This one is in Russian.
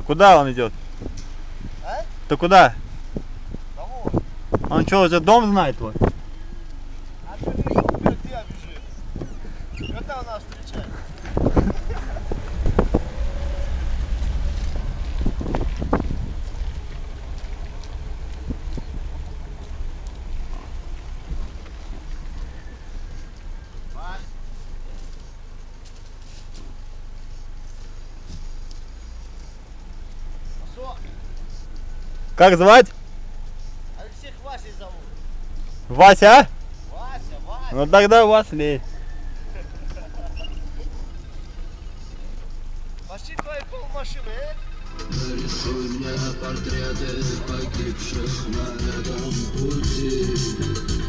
А куда он идет? А? Ты куда? Домой. Он что, уже дом знает твой? А ты не вперед тебя бежит. Это она встречает. Как звать? А всех Васей зовут. Вася? Вася, Вася. Ну тогда Васлей. Пошли твои полмашины, Нарисуй мне портреты погибших на этом пути.